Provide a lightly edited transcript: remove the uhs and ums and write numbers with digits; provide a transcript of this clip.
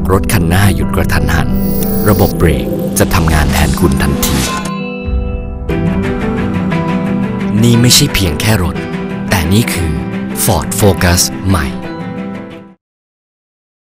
ากรถคันหน้าหยุดกระทันหันระบบเบรกจะทำงานแทนคุณทันทีนี่ไม่ใช่เพียงแค่รถแต่นี่คือ Ford Focus ใหม่